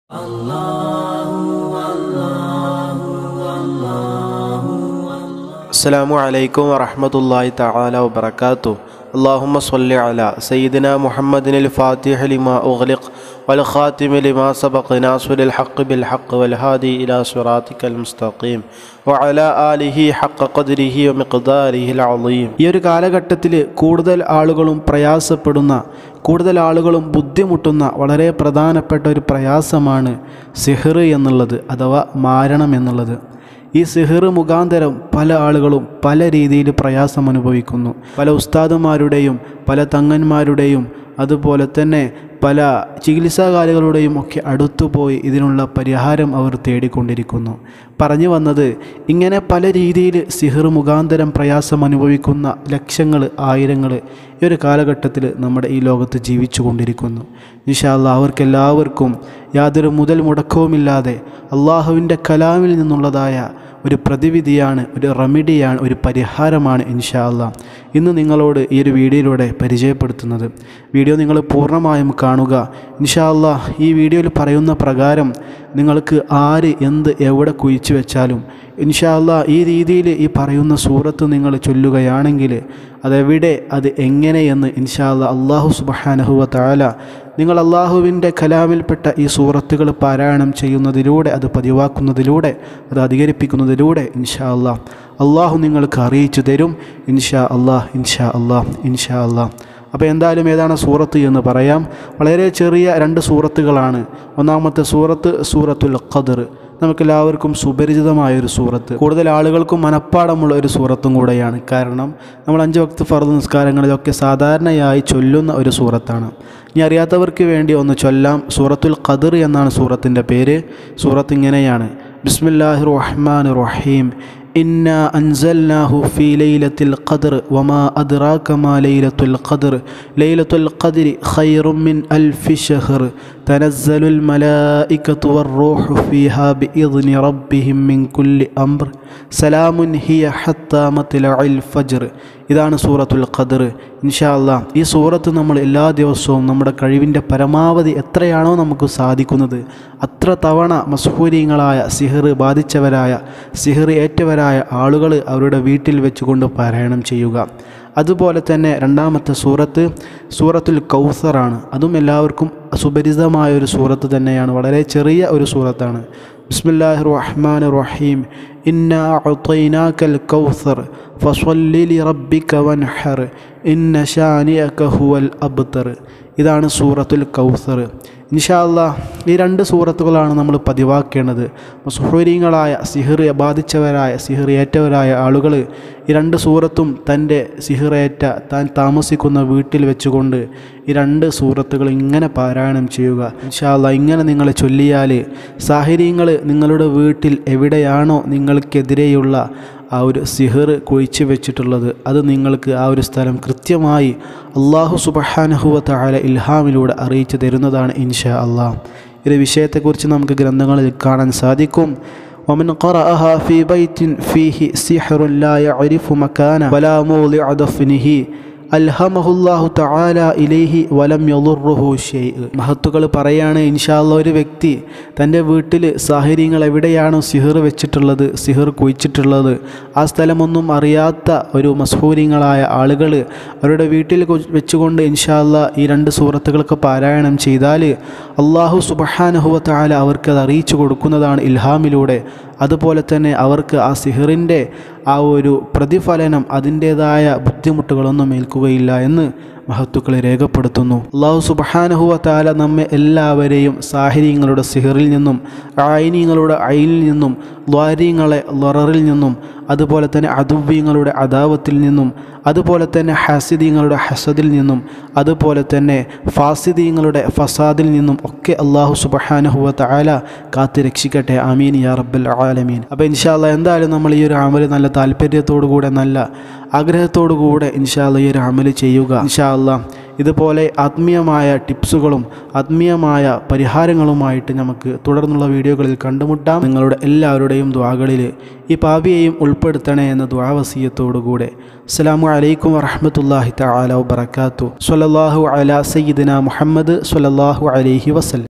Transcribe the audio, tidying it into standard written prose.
अस्सलामु अलैकुम वरहमतुल्लाहि तआला वबरकातुहू। अल्लाहुम्मा सल्लि अला सय्यिदिना मुहम्मदिनिल फातिह लिमा उग़लिक़ वल ख़ातिम लिमा सबक़ नासिरिल हक़्क़ बिल हक़्क़ वल हादी इला सिरातिकल मुस्तक़ीम व अला आलिहि हक़्क़ क़द्रिहि व मिक़്दारिहिल अज़ीम। ഈ ഒരു കാലഘട്ടത്തിൽ കൂടുതൽ ആളുകളും പ്രയാസപ്പെടുന്ന, കൂടുതൽ ആളുകളും ബുദ്ധിമുട്ടുന്ന വളരെ പ്രധാനപ്പെട്ട ഒരു പ്രയാസമാണ് സിഹ്ർ എന്നുള്ളത്, അഥവാ മാരണം എന്നുള്ളത്. ഈ സിഹ്ർ മുഖാന്തരം പല ആളുകളും പല രീതിയിൽ പ്രയാസം അനുഭവിക്കുന്നു. പല ഉസ്താദുമാരുടെയും പല തങ്ങന്മാരുടെയും അതുപോലെ തന്നെ പല ചികിത്സാകാരികളുടെയും ഒക്കെ അടുത്തുപോയി ഇതിനുള്ള പരിഹാരം അവർ തേടിക്കൊണ്ടിരിക്കുന്നു. പറഞ്ഞു വന്നത്, ഇങ്ങനെ പല രീതിയിൽ സിഹ്ർ മുഖാന്തരം പ്രയാസം അനുഭവിക്കുന്ന ലക്ഷങ്ങൾ, ആയിരങ്ങൾ ഈ ഒരു കാലഘട്ടത്തിൽ നമ്മുടെ ഈ ലോകത്ത് ജീവിച്ചു കൊണ്ടിരിക്കുന്നു. ഇൻഷാ അല്ലാഹ് അവർക്കെല്ലാവർക്കും യാതൊരു മുതൽ മുടക്കവുമില്ലാതെ അള്ളാഹുവിൻ്റെ കലാമിൽ നിന്നുള്ളതായ ഒരു പ്രതിവിധിയാണ്, ഒരു റെമഡിയാണ്, ഒരു പരിഹാരമാണ് ഇൻഷാ അല്ലാഹ് ഇന്ന് നിങ്ങളോട് ഈ ഒരു വീഡിയോയിലൂടെ പരിചയപ്പെടുത്തുന്നത്. വീഡിയോ നിങ്ങൾ പൂർണ്ണമായും കാണുക. ഇൻഷാ അല്ലാഹ് ഈ വീഡിയോയിൽ പറയുന്ന പ്രകാരം നിങ്ങൾക്ക് ആര് എന്ത് എവിടെ കുഴിച്ചു വെച്ചാലും ഇൻഷാ അല്ലാഹ് ഈ രീതിയിൽ ഈ പറയുന്ന സൂറത്ത് നിങ്ങൾ ചൊല്ലുകയാണെങ്കിൽ അതെവിടെ, അത് എങ്ങനെയെന്ന് ഇൻഷാ അല്ലാഹ് അല്ലാഹു സുബ്ഹാനഹു വ തആല നിങ്ങൾ അള്ളാഹുവിൻ്റെ കലാമിൽപ്പെട്ട ഈ സൂറത്തുകൾ പാരായണം ചെയ്യുന്നതിലൂടെ, അത് പതിവാക്കുന്നതിലൂടെ, അത് അധികരിപ്പിക്കുന്നതിലൂടെ ഇൻഷാ അല്ലാഹ് അള്ളാഹു നിങ്ങൾക്ക് അറിയിച്ചു തരും. ഇൻഷാ അല്ലാഹ്, ഇൻഷാ അല്ലാഹ്, ഇൻഷാ അല്ലാഹ്. അപ്പോൾ എന്തായാലും ഏതാണ് സൂറത്ത് എന്ന് പറയാം. വളരെ ചെറിയ രണ്ട് സൂറത്തുകളാണ്. ഒന്നാമത്തെ സൂറത്ത് സൂറത്തുൽ ഖദ്ർ, നമുക്കെല്ലാവർക്കും സുപരിചിതമായൊരു സൂറത്ത്, കൂടുതൽ ആളുകൾക്കും മനഃപ്പാടമുള്ള ഒരു സൂറത്തും കൂടെയാണ്. കാരണം നമ്മൾ 5 വക്ത് ഫർദ് നിസ്കാരങ്ങളിലൊക്കെ സാധാരണയായി ചൊല്ലുന്ന ഒരു സൂറത്താണ്. ഇനി അറിയാത്തവർക്ക് വേണ്ടി ഒന്ന് ചൊല്ലാം. സൂറത്തുൽ ഖദ്ർ എന്നാണ് സൂറത്തിൻ്റെ പേര്. സൂറത്ത് ഇങ്ങനെയാണ്: ബിസ്മില്ലാഹിർ റഹ്മാനിർ റഹീം. ഇന്നാ അൻസൽനാഹു ഫീ ലൈലത്തിൽ ഖദ്ർ വമാ അദ്റാക മാ ലൈലത്തുൽ ഖദ്ർ ലൈലത്തുൽ ഖദ്രി ഖൈറും മിൻ അൽഫി ശഹ്ർ തനസ്സലുൽ മലായികതു വർ-റൂഹു ഫീഹാ ബിഇദ്നി റബ്ബിഹിം മിൻ കുല്ലി അംർ സലാമുൻ ഹിയ ഹത്താ മത്ലഇൽ ഫജ്ർ. ഇതാണ് സൂറത്തുൽ ഖദ്ർ. ഇൻഷാ അല്ലാഹ് ഈ സൂറത്ത് നമ്മൾ എല്ലാ ദിവസവും നമ്മുടെ കഴിവിൻ്റെ പരമാവധി എത്രയാണോ നമുക്ക് സാധിക്കുന്നത് അത്ര തവണ മസ്ഹൂരീങ്ങളായ, സിഹ്ർ ബാധിച്ചവരായ, സിഹ്ർ ഏറ്റവരായ ആളുകൾ അവരുടെ വീട്ടിൽ വെച്ചുകൊണ്ട് പാരായണം ചെയ്യുക. അതുപോലെ തന്നെ രണ്ടാമത്തെ സൂറത്ത് സൂറത്തുൽ കൗസറാണ്. അതും എല്ലാവർക്കും സുപരിചിതമായ ഒരു സൂറത്ത് തന്നെയാണ്. വളരെ ചെറിയ ഒരു സൂറത്താണ്. ബിസ്മില്ലാഹിർ റഹ്മാനിർ റഹീം. ഇന്നാ അഅ്തൈനാകൽ കൗസർ ഫസ്വല്ലി ലിറബ്ബിക വൻഹർ ഇന്ന ശാനിഅക ഹുവൽ അബ്തർ. ഇതാണ് സൂറത്തുൽ കൗസർ. ഇൻഷാ അല്ലാഹ് ഈ രണ്ട് സൂറത്തുകളാണ് നമ്മൾ പതിവാക്കേണ്ടത്. മസ്ഹൂരീങ്ങളായ, സിഹ്ർ ബാധിച്ചവരായ, സിഹ്ർ ഏറ്റവരായ ആളുകൾ ഈ രണ്ട് സൂറത്തും തൻ്റെ സിഹ്റേറ്റ താൻ താമസിക്കുന്ന വീട്ടിൽ വെച്ചുകൊണ്ട് ഈ രണ്ട് സൂറത്തുകൾ ഇങ്ങനെ പാരായണം ചെയ്യുക. ഇൻഷാ അല്ലാഹ് ഇങ്ങനെ നിങ്ങൾ ചൊല്ലിയാൽ സാഹിരീങ്ങൾ നിങ്ങളുടെ വീട്ടിൽ എവിടെയാണോ നിങ്ങൾക്കെതിരെയുള്ള ആ ഒരു സിഹ്ർ കുഴിച്ചു വെച്ചിട്ടുള്ളത് അത് നിങ്ങൾക്ക് ആ ഒരു സ്ഥലം കൃത്യമായി അല്ലാഹു സുബ്ഹാനഹു വ തആല ഇൽഹാമിലൂടെ അറിയിച്ചു തരുന്നതാണ് ഇൻഷാ അല്ലാഹ്. ഈ വിഷയത്തെക്കുറിച്ച് നമുക്ക് ഗ്രന്ഥങ്ങളിൽ കാണാൻ സാധിക്കും. ومن قرأها في بيت فيه سحر لا يعرف مكانه ولا موضع دفنه അൽഹമഹുല്ലാഹു തആല ഇലൈഹി വലം യളുറുഹു ഷൈഅ്. മഹത്തുക്കൾ പറയാണ്, ഇൻഷാ അല്ലാഹ് ഒരു വ്യക്തി തൻ്റെ വീട്ടിൽ സാഹിര്യങ്ങൾ എവിടെയാണോ സിഹ്ർ വെച്ചിട്ടുള്ളത്, സിഹ്ർ കുഴിച്ചിട്ടുള്ളത്, ആ സ്ഥലമൊന്നും അറിയാത്ത ഒരു മസ്ഹൂരിങ്ങളായ ആളുകൾ അവരുടെ വീട്ടിൽ വെച്ചുകൊണ്ട് ഇൻഷാ അല്ലാഹ് ഈ രണ്ട് സൂറത്തുകളൊക്കെ പാരായണം ചെയ്താൽ അല്ലാഹു സുബ്ഹാനഹു വ തആല അവർക്കത് അറിയിച്ചു കൊടുക്കുന്നതാണ് ഇൽഹാമിലൂടെ. അതുപോലെ തന്നെ അവർക്ക് ആ സിഹ്റിൻ്റെ ആ ഒരു പ്രതിഫലനം, അതിൻ്റേതായ ബുദ്ധിമുട്ടുകളൊന്നും ഏൽക്കുകയില്ല എന്ന് മഹത്തുക്കളെ രേഖപ്പെടുത്തുന്നു. അല്ലാഹു സുബ്ഹാനഹു വ തആല നമ്മെ എല്ലാവരെയും സാഹിര്യങ്ങളുടെ സിഹ്റിൽ നിന്നും, ആയിനീങ്ങളുടെ ഐനിൽ നിന്നും, ദ്വാരീങ്ങളെ ലററിൽ നിന്നും, അതുപോലെ തന്നെ അദുവ്യങ്ങളുടെ അദാവത്തിൽ നിന്നും, അതുപോലെ തന്നെ ഹസിദീങ്ങളുടെ ഹസദിൽ നിന്നും, അതുപോലെ തന്നെ ഫാസിദീങ്ങളുടെ ഫസാദിൽ നിന്നും ഒക്കെ അല്ലാഹു സുബ്ഹാനഹു വ തആല കാത്ത് രക്ഷിക്കട്ടെ. ആമീൻ യാ റബ്ബൽ ആലമീൻ. അപ്പോൾ ഇൻഷാ അല്ലാഹ് എന്തായാലും നമ്മൾ ഈ ഒരു അമൽ നല്ല താല്പര്യത്തോടു കൂടെ, നല്ല ആഗ്രഹത്തോടു കൂടെ ഇൻഷാ അല്ലാഹ് ഈ ഒരു അമൽ ചെയ്യുക. ഇൻഷാ അല്ലാഹ് ഇതുപോലെ ആത്മീയമായ ടിപ്സുകളും ആത്മീയമായ പരിഹാരങ്ങളുമായിട്ട് നമുക്ക് തുടർന്നുള്ള വീഡിയോകളിൽ കണ്ടുമുട്ടാം. നിങ്ങളുടെ എല്ലാവരുടെയും ദുആകളിൽ ഈ പാപിയെയും ഉൾപ്പെടുത്തണേ എന്ന ദുആ വസിയത്തോടുകൂടെ അസ്സലാമു അലൈക്കും വറഹ്മത്തുള്ളാഹി തആല വബറകാതുഹു. സ്വല്ലല്ലാഹു അലാ സയ്യിദിനാ മുഹമ്മദ് സ്വല്ലല്ലാഹു അലൈഹി വസല്ലം.